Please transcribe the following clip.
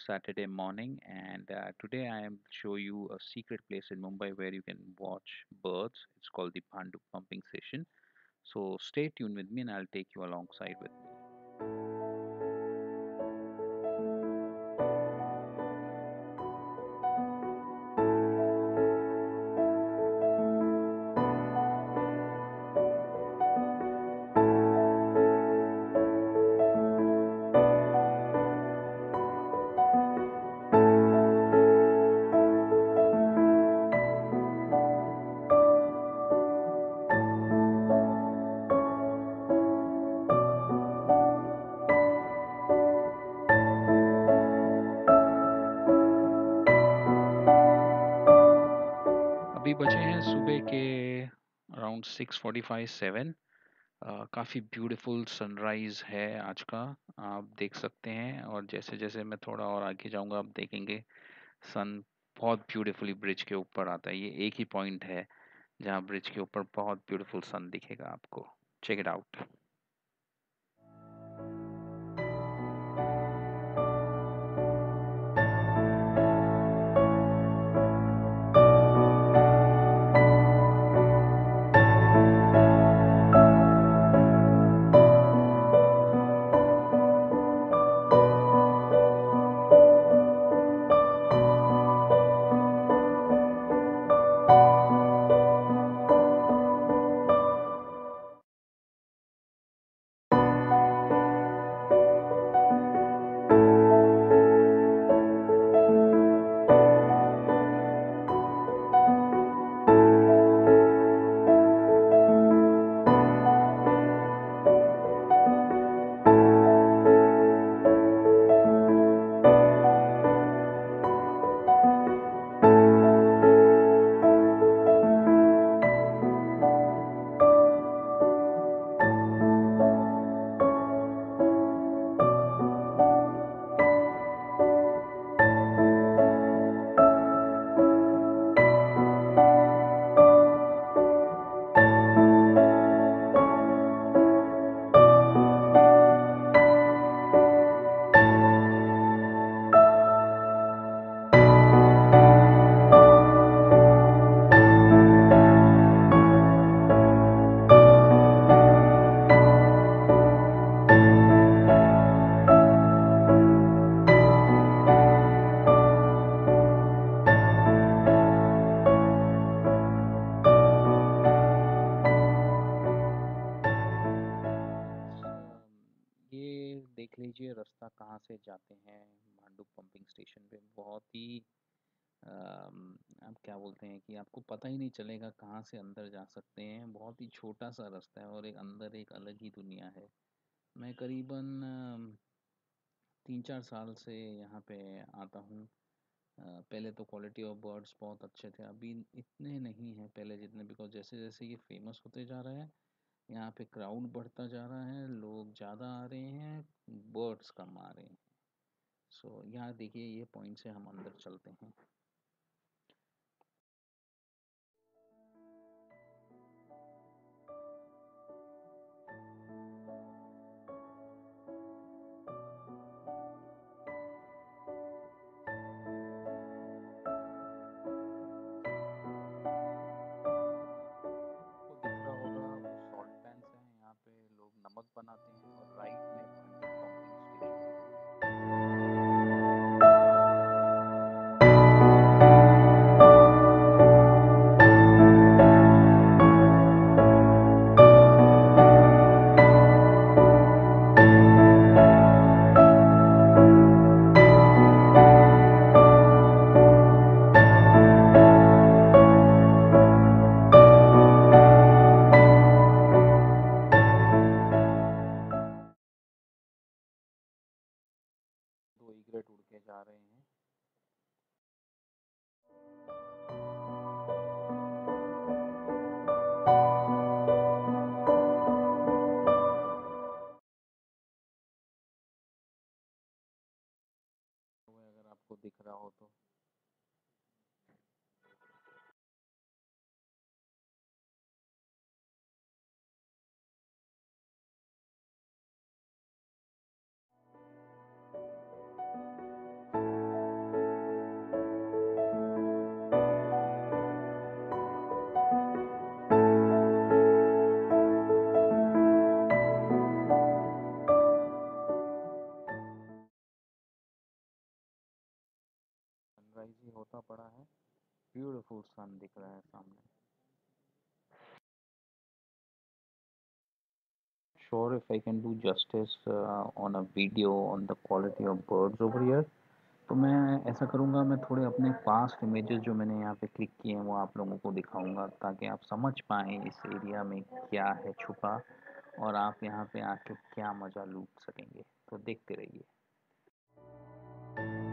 Saturday morning, and today I am show you a secret place in Mumbai where you can watch birds. It's called the Bhandup pumping station. So stay tuned with me, and I'll take you alongside with me. अभी बजे हैं सुबह के around 6:45 7। काफ़ी beautiful sunrise है आज का। आप देख सकते हैं, और जैसे जैसे मैं थोड़ा और आगे जाऊंगा आप देखेंगे सन बहुत ब्यूटीफुली ब्रिज के ऊपर आता है। ये एक ही पॉइंट है जहाँ ब्रिज के ऊपर बहुत ब्यूटीफुल सन दिखेगा आपको। Check it out. ये देख लीजिए रास्ता कहाँ से जाते हैं भांडुप पंपिंग स्टेशन पे। बहुत ही आप क्या बोलते हैं कि आपको पता ही नहीं चलेगा कहाँ से अंदर जा सकते हैं। बहुत ही छोटा सा रास्ता है और एक अंदर एक अलग ही दुनिया है। मैं करीबन 3-4 साल से यहाँ पे आता हूँ। पहले तो क्वालिटी ऑफ बर्ड्स बहुत अच्छे थे, अभी इतने नहीं हैं पहले जितने, बिकॉज जैसे जैसे ये फेमस होते जा रहा है यहाँ पे क्राउड बढ़ता जा रहा है, लोग ज़्यादा आ रहे हैं, बर्ड्स कम आ रहे हैं। सो यहाँ देखिए ये पॉइंट से हम अंदर चलते हैं। आपको दिख रहा होगा वो सॉल्ट पैंस हैं, यहाँ पे लोग नमक बनाते हैं, और राइट में भांडुप पंपिंग स्टेशन। दो ईगलेट उड़ के जा रहे हैं। अगर आपको दिख रहा हो तो होता पड़ा है। ब्यूटीफुल सन दिख रहा है सामने। Sure, if I can do justice on a video on the quality of birds over here, तो मैं ऐसा करूँगा, मैं थोड़े अपने पास्ट इमेजेस जो मैंने यहाँ पे क्लिक किए हैं वो आप लोगों को दिखाऊंगा, ताकि आप समझ पाएँ इस एरिया में क्या है छुपा, और आप यहाँ पे आके क्या मज़ा लूट सकेंगे। तो देखते रहिए।